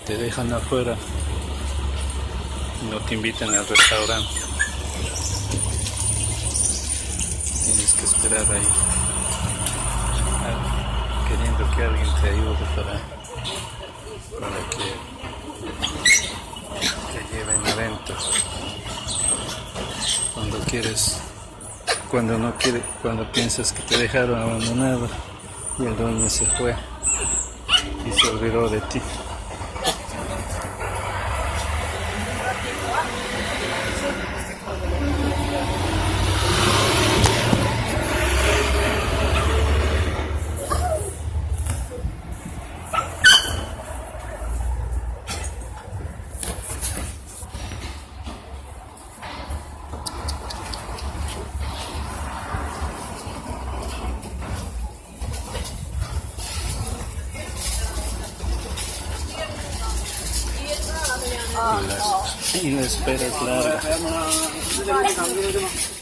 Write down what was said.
te dejan afuera, no te invitan al restaurante, tienes que esperar ahí, queriendo que alguien te ayude para que te lleven adentro. Cuando piensas que te dejaron abandonado y el dueño se fue y se olvidó de ti. Y la espera es larga.